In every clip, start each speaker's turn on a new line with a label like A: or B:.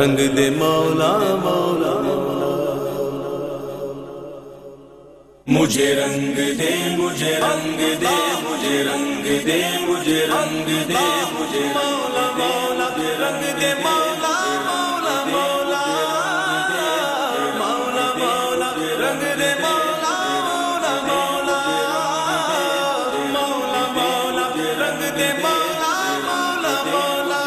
A: رنگ دے مولا مولا مجھے رنگ دے مجھے رنگ دے مجھے رنگ دے مجھے رنگ دے مجھے مولا مولا رنگ دے مولا مولا مولا مولا مولا رنگ دے مولا مولا مولا مولا مولا رنگ دے مولا مولا مولا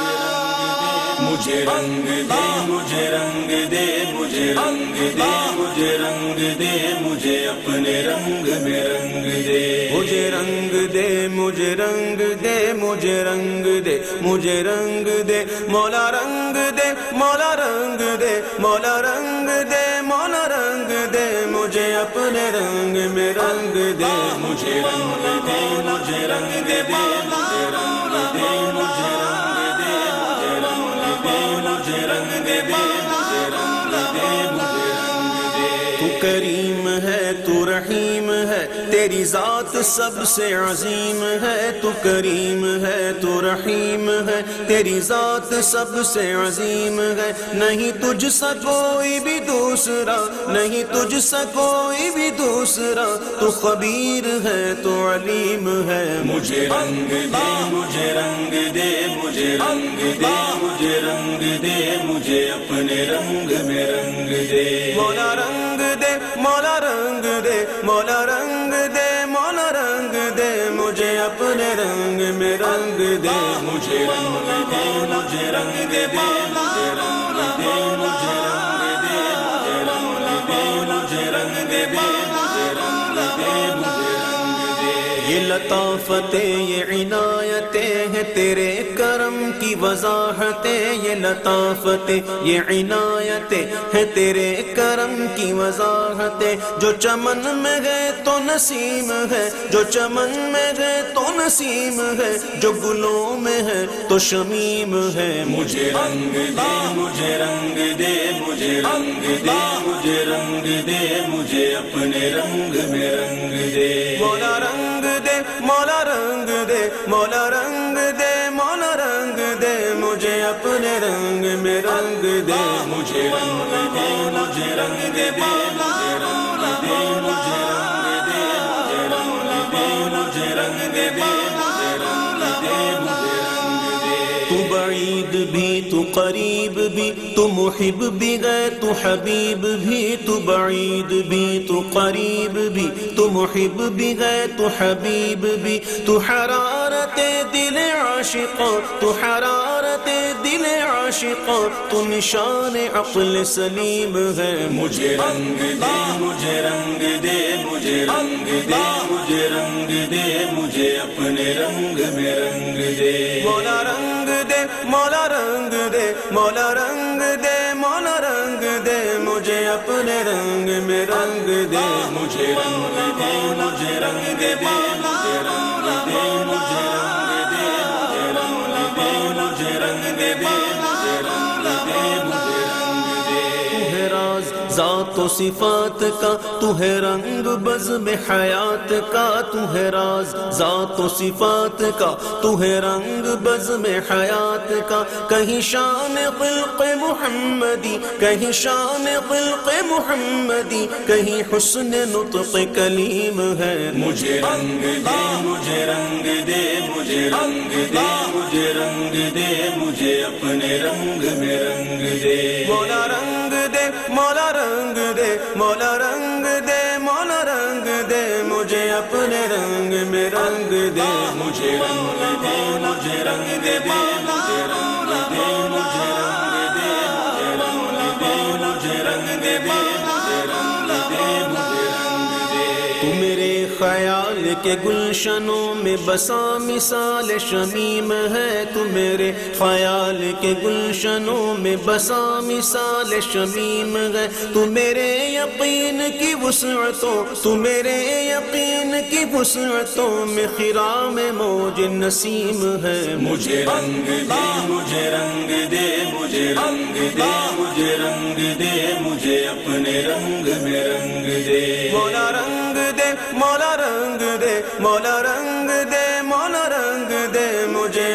A: مجھے رنگ دے مجھے رنگ دے مجھے رنگ دے مجھے رنگ دے مجھے اپنے رنگ میں رنگ دے مجھے رنگ دے مجھے رنگ دے مجھے رنگ دے مجھے رنگ دے مولا رنگ دے مولا رنگ دے مولا رنگ دے مولا رنگ دے مجھے اپنے رنگ میں رنگ دے مجھے رنگ دے مجھے رنگ دے مولا مولا دے مجھے رنگ دے مجھے رنگ دے مجھے رنگ دے مجھے رنگ دے مجھے رنگ دے تو کریم ہے تو رحیم ہے تیری ذات سب سے عظیم ہے تو کریم ہے تو رحیم ہے تیری ذات سب سے عظیم ہے نہیں تجھ سا کوئی بھی دوسرا نہیں تجھ سا کوئی بھی دوسرا تو خبیر ہے تو علیم ہے مجھے رنگ دے مجھے رنگ دے مجھے رنگ دے مجھے رنگ دے مجھے اپنے رنگ میں رنگ دے مولا رنگ دے مولا رنگ دے مولا رنگ دے مولا رنگ دے مجھے اپنے رنگ میں رنگ دے مجھے رنگ دے مجھے رنگ دے مجھے رنگ دے مجھے رنگ دے مجھے رنگ دے مجھے رنگ دے مجھے رنگ دے مجھے رنگ دے یہ لطافتیں یہ عنایتیں ہیں تیرے کرم کی وضاحتیں یہ لطافتیں یہ عنایتیں ہیں تیرے کرم کی وضاحتیں جو چمن میں ہے تو نسیم ہے جو چمن میں ہے تو نسیم ہے جو گلوں میں ہے تو شمیم ہے مجھے رنگ دے مجھے رنگ دے مجھے رنگ دے مجھے رنگ دے مجھے اپنے رنگ میں رنگ دے مولا رنگ دے مولا رنگ دے مولا رنگ دے مولا رنگ دے مجھے اپنے رنگ میں رنگ دے مجھے رنگ دے مجھے رنگ دے مولا رنگ دے مجھے رنگ دے مجھے رنگ دے مجھے رنگ دے مجھے رنگ دے مجھے رنگ دے تو بعید بھی تو قریب بھی تو محب بھی ہے تو حبیب بھی تو بعید بھی تو قریب بھی تو محب بھی ہے تو حبیب بھی تو حرارت دل عاشقاں تو حرارت دل عاشقاں تو نشان عقل سلیم ہے مجھے رنگ دے مجھے رنگ دے مجھے رنگ دے مجھے رنگ دے مجھے اپنے رنگ میں رنگ دے مولا رنگ دے مولا رنگ دے مولا رنگ دے مولا رنگ دے مجھے اپنے رنگ میں رنگ دے مجھے رنگ دے مجھے رنگ دے مجھے رنگ دے مجھے رنگ دے مجھے رنگ دے مجھے رنگ دے مجھے رنگ دے مجھے رنگ دے تو ہے راز ذات و صفات کا تو ہے رنگ بزم حیات کا تو ہے راز ذات و صفات کا تو ہے رنگ بزم حیات کا کہیں شان خلق محمدی کہیں شان خلق محمدی کہیں حسن نطق کلیم ہے مجھے رنگ دے مجھے رنگ دے مجھے رنگ دے مجھے رنگ دے مجھے اپنے رنگ میں رنگ دے مولا رنگ دے مولا رنگ دے مولا رنگ دے مولا رنگ دے مجھے اپنے رنگ میں رنگ دے مجھے رنگ دے مجھے رنگ دے مجھے رنگ دے مجھے رنگ دے مجھے رنگ دے مجھے رنگ دے مجھے رنگ دے مجھے رنگ دے تو میرے خیال کے گلشنوں میں بسا مثال شمیم ہے تو میرے خیال کے گلشنوں میں بسا مثال شمیم ہے تو میرے یقین کی وسعتوں تو میرے یقین کی وسعتوں میں خرام موج نسیم ہے مجھے رنگ دے مجھے رنگ دے مجھے رنگ دے مجھے رنگ دے مجھے اپنے رنگ میں رنگ دے مولا رنگ دے مولا رنگ دے مولا رنگ دے مولا رنگ دے مجھے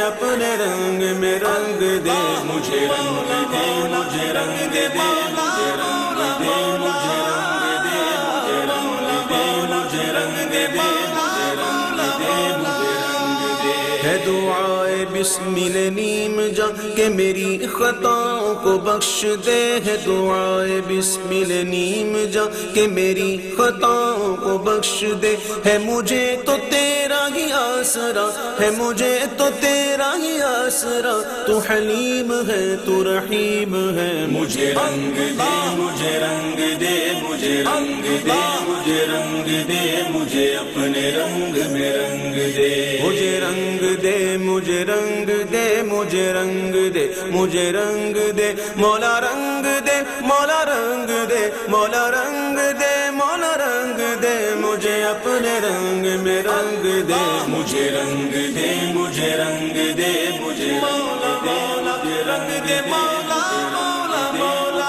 A: اپنے رنگ میں رنگ دے، مجھے رنگ دے، مجھے رنگ دے، مجھے رنگ دے، مجھے رنگ دے، مجھے رنگ دے، مجھے رنگ دے، مجھے رنگ دے، مجھے رنگ دے۔ ہے دعائے بسمل نیم جا کہ میری خطاؤں کو بخش دے، ہے دعائے بسمل نیم جا کہ میری خطاؤں کو بخش دے، ہے مجھے تو تیرا ہی آسرا، ہے مجھے تو تیرا ہی آسرا، تو حلیم ہے تو رحیم ہے، مجھے رنگ دے، مجھے رنگ دے، مجھے رنگ دے، مجھے رنگ دے، مجھے اپنے رنگ میں رنگ دے، مجھے رنگ دے، مجھے رنگ دے، مجھے رنگ دے، مجھے رنگ دے، مولا رنگ دے، مولا رنگ دے، مولا رنگ دے، مولا رنگ دے، مجھے اپنے رنگ میں رنگ دے، مجھے رنگ دے، مجھے رنگ دے، مجھے رنگ دے، مجھے رنگ دے، مولا مولا مولا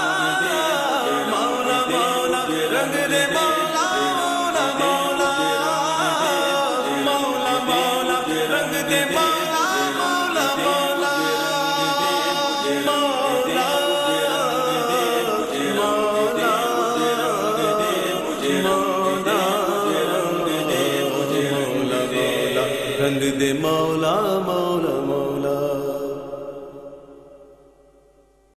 A: مولا مولا رنگ دے، مولا مولا مولا مولا مولا رنگ دے، مولا مولا مولا رنگ دے، مولا مولا